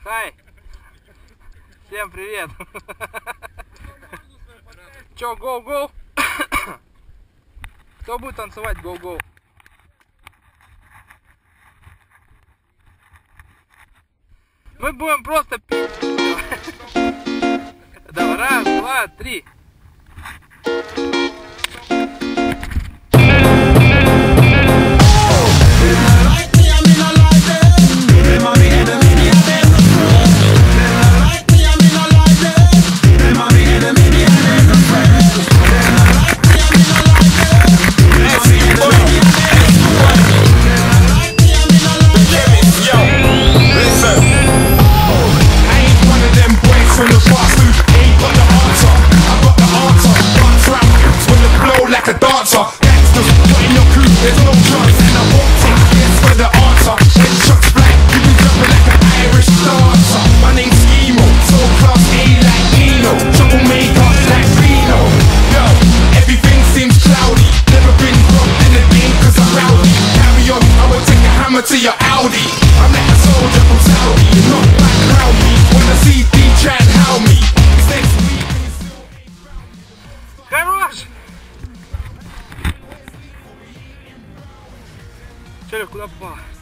Хай! Всем привет! Чё, гоу-гоу? Кто будет танцевать гоу-гоу? Мы будем просто пить. Давай, раз, два, три. To your Audi, I'm like a soldier from Saudi. You're not back around me. Wanna see D try and how me. It's next week and you still ain't found me. Хорош! Че, куда попал?